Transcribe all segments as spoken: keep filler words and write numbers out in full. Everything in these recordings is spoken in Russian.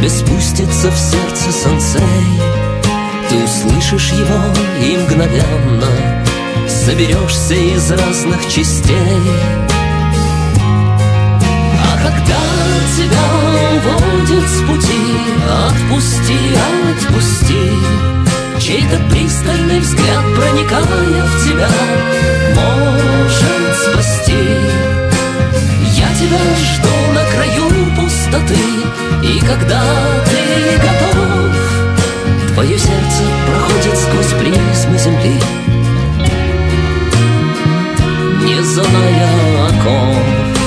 тебе спустится в сердце сенсей. Ты услышишь его и мгновенно соберешься из разных частей. А когда тебя уводят с пути, отпусти, отпусти. Чей-то пристальный взгляд, проникая в тебя, может спасти. Я тебя жду на краю пустоты, и когда ты готов, твое сердце проходит сквозь призмы земли, не зная оков.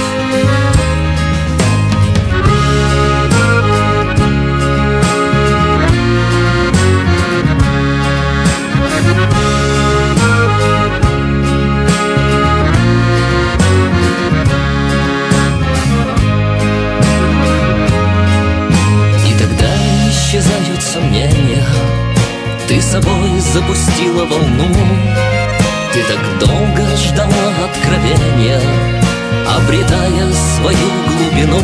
Исчезают сомнения, ты собой запустила волну. Ты так долго ждала откровения, обретая свою глубину.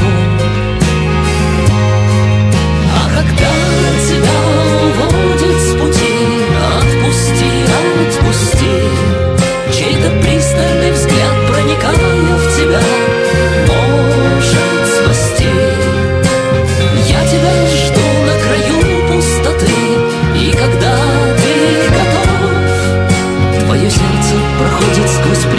А когда тебя уводят с пути, отпусти, отпусти. Чей-то пристальный взгляд, проникая в тебя, может спасти. Я тебя жду на краю пустоты, и когда ты готов, твое сердце проходит сквозь